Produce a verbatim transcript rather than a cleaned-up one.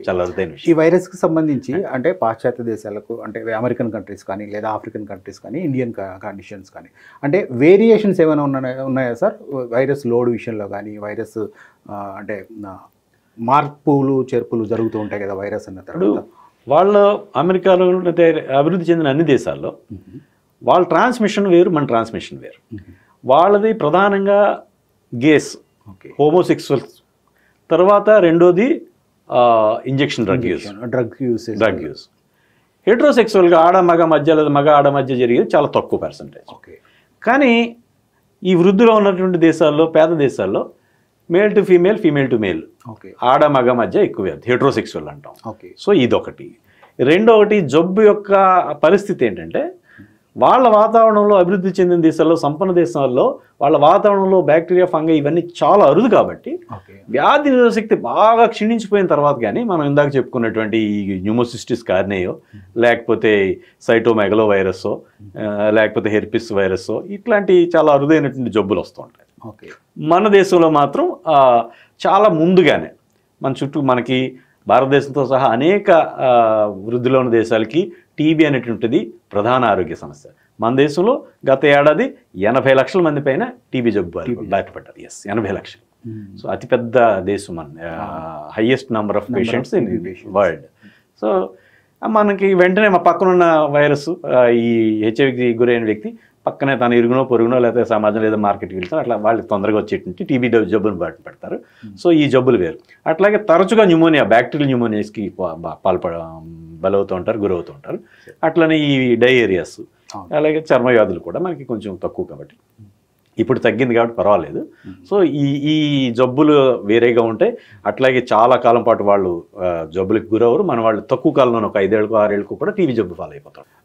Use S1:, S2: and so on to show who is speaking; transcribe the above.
S1: చాలా అరుదైన
S2: ఈ
S1: విషయం.
S2: వైరస్కి సంబంధించి అంటే పాశ్చాత్య దేశాలకు అంటే అమెరికన్ కంట్రీస్ కానీ లేదా ఆఫ్రికన్ కంట్రీస్ కానీ ఇండియన్ కండిషన్స్ కానీ అంటే వేరియేషన్స్ ఏమైనా ఉన్నాయా ఉన్నాయా సార్ వైరస్ లోడ్ విషయంలో కానీ వైరస్ ఆ, అంటే ఆ, మార్పులు చేర్పులు జరుగుతూ ఉంటాయి కదా వైరస్ అన్న తర్వాత
S1: వాళ్ళ అమెరికాలో అయితే అభివృద్ధి చెందిన అన్ని దేశాల్లో వాళ్ళ ట్రాన్స్మిషన్ వేరు, మన ట్రాన్స్మిషన్ వేరు. వాళ్ళది ప్రధానంగా గేస్,
S2: ఓకే,
S1: హోమోసెక్సువల్స్, తర్వాత రెండోది injection drug use
S2: drug use
S1: drug use హెట్రోసెక్సువల్గా ఆడ మగ మధ్య లేదా మగ ఆడ మధ్య జరిగేది చాలా తక్కువ పర్సంటేజ్.
S2: ఓకే,
S1: కానీ ఈ వృద్ధిలో ఉన్నటువంటి దేశాల్లో, పేద దేశాల్లో male to female, female to male,
S2: okay,
S1: ఆడ మగ మధ్య ఎక్కువ హెట్రోసెక్సువల్ అంటాం.
S2: ఓకే,
S1: సో ఇదొకటి. రెండొకటి జబ్బు యొక్క పరిస్థితి ఏంటంటే వాళ్ళ వాతావరణంలో అభివృద్ధి చెందిన దేశాల్లో, సంపన్న దేశాల్లో వాళ్ళ వాతావరణంలో బ్యాక్టీరియా, ఫంగై ఇవన్నీ చాలా అరుదు కాబట్టి
S2: ఓకే,
S1: వ్యాధి నిరోధక శక్తి బాగా క్షీణించిపోయిన తర్వాత కానీ మనం ఇందాక చెప్పుకున్నటువంటి ఈ న్యూమోసిస్టిస్ కార్నేయో లేకపోతే సైటోమెగలో వైరస్ లేకపోతే హెర్పిస్ వైరస్ ఇట్లాంటి చాలా అరుదైనటువంటి జబ్బులు వస్తూ ఉంటాయి.
S2: ఓకే,
S1: మన దేశంలో మాత్రం చాలా ముందుగానే మన చుట్టూ మనకి భారతదేశంతో సహా అనేక వృద్ధిలో ఉన్న దేశాలకి టీబీ అనేటువంటిది ప్రధాన ఆరోగ్య సమస్య. మన దేశంలో గత ఏడాది ఎనభై లక్షల మంది పైన టీబీ జబ్బు బాధపడ్డారు. ఎస్, ఎనభై లక్షలు. సో అతిపెద్ద దేశం మన highest number of patients in world. So మనకి వెంటనే మా పక్కనున్న వైరస్ ఈ హెచ్ఐవికి గురైన వ్యక్తి పక్కనే తన ఇరుగునో పొరుగునో లేకపోతే సమాజం లేదా మార్కెట్కి వెళ్తారు, అట్లా వాళ్ళకి తొందరగా వచ్చేటువంటి టీబీ జబ్బును బాట పెడతారు. సో ఈ జబ్బులు వేరు. అట్లాగే తరచుగా న్యూమోనియా, బ్యాక్టీరియల్ న్యూమోనియాస్కి పాల్పడ బలవుతూ ఉంటారు, గురవుతూ ఉంటారు. అట్లనే ఈ డయేరియాస్, అలాగే చర్మ వ్యాధులు కూడా మనకి కొంచెం తక్కువ కాబట్టి ఇప్పుడు తగ్గింది కాబట్టి పర్వాలేదు. సో ఈ ఈ జబ్బులు వేరేగా ఉంటాయి. అట్లాగే చాలా కాలం పాటు వాళ్ళు జబ్బులకు గురవరు. మన వాళ్ళు తక్కువ కాలంలో ఒక ఐదేళ్ళకు ఆరేళ్ళకు కూడా టీబీ జబ్బు ఫాలో అయిపోతారు.